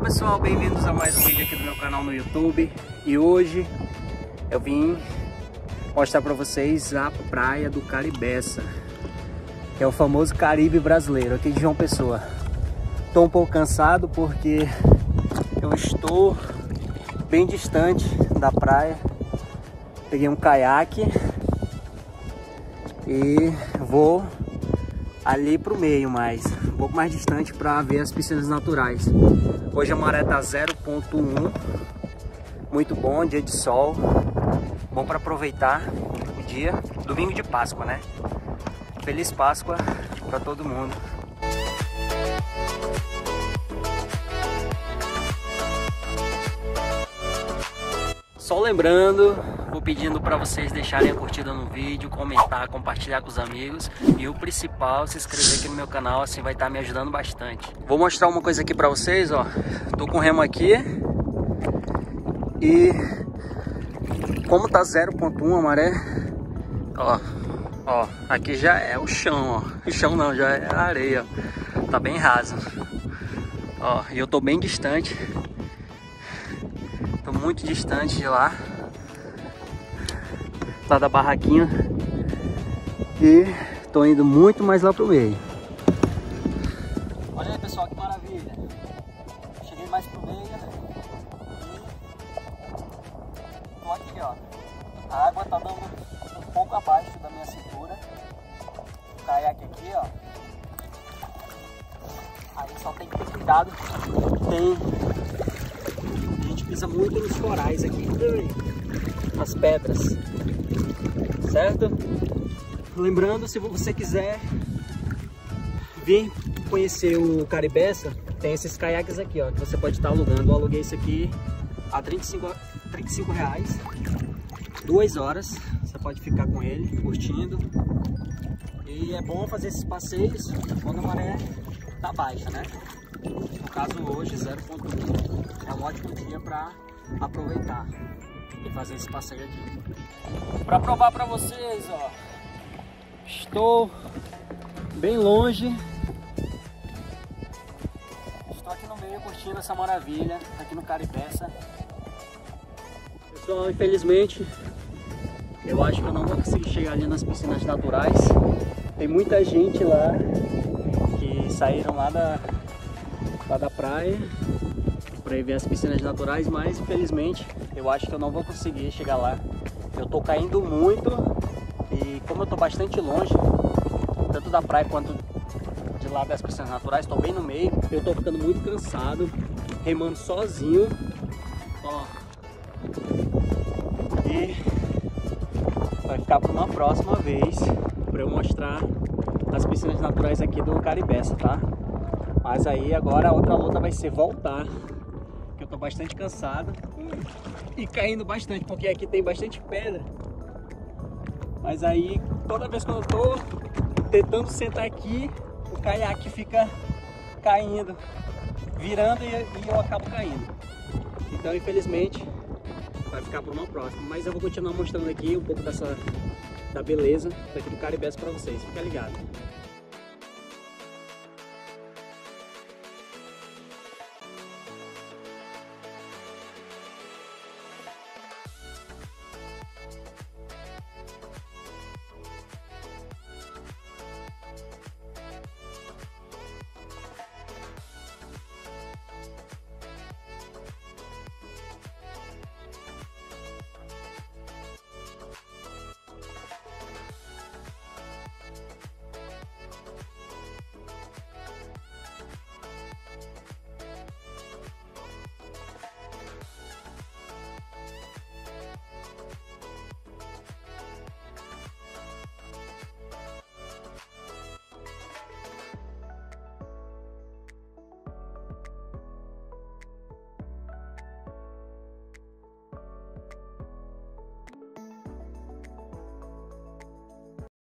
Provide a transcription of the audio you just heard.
pessoal, bem-vindos a mais um vídeo aqui do meu canal no YouTube. E hoje eu vim mostrar para vocês a praia do Caribeça, que é o famoso Caribe brasileiro, aqui de João Pessoa. Estou um pouco cansado porque eu estou bem distante da praia. Peguei um caiaque e vou ali pro meio, mais um pouco mais distante, para ver as piscinas naturais. Hoje a maré tá 0,1, muito bom, dia de sol, bom para aproveitar o dia, domingo de Páscoa, né? Feliz Páscoa para todo mundo. Só lembrando, vou pedindo para vocês deixarem a curtida no vídeo, comentar, compartilhar com os amigos e o principal, se inscrever aqui no meu canal, assim vai estar me ajudando bastante. Vou mostrar uma coisa aqui para vocês, ó. Tô com o remo aqui e como tá 0,1 a maré, ó, aqui já é o chão, ó. O chão não, já é a areia, ó. Tá bem raso. Ó, e eu tô bem distante. Tô muito distante de lá da barraquinha, e tô indo muito mais lá pro meio. Olha aí, pessoal, que maravilha. Cheguei mais pro meio e tô aqui, ó. A água tá dando um pouco abaixo da minha cintura. O caiaque aqui, ó. Aí só tem que ter cuidado. A gente pisa muito nos corais aqui, nas pedras, certo? Lembrando, se você quiser vir conhecer o Caribeça, tem esses caiaques aqui, ó, que você pode estar alugando. Eu aluguei esse aqui a R$35, 2 horas, você pode ficar com ele, curtindo. E é bom fazer esses passeios quando a maré tá baixa, né? No caso hoje 0,1 é um ótimo dia para aproveitar e fazer esse passeio aqui. Para provar para vocês, ó, estou bem longe, estou aqui no meio curtindo essa maravilha aqui no Caribeça. Pessoal, infelizmente eu acho que eu não vou conseguir chegar ali nas piscinas naturais. Tem muita gente lá que saíram lá da praia para ir ver as piscinas naturais, mas infelizmente eu acho que eu não vou conseguir chegar lá. Eu tô caindo muito e como eu tô bastante longe, tanto da praia quanto de lá das piscinas naturais, tô bem no meio, eu tô ficando muito cansado, remando sozinho, ó. E vai ficar para uma próxima vez para eu mostrar as piscinas naturais aqui do Caribeça, tá? Mas aí agora a outra luta vai ser voltar, que eu tô bastante cansado e caindo bastante, porque aqui tem bastante pedra. Mas aí toda vez que eu tô tentando sentar aqui, o caiaque fica caindo, virando e eu acabo caindo. Então infelizmente vai ficar para uma próxima, mas eu vou continuar mostrando aqui um pouco da beleza daqui do Caribeça para vocês. Fica ligado.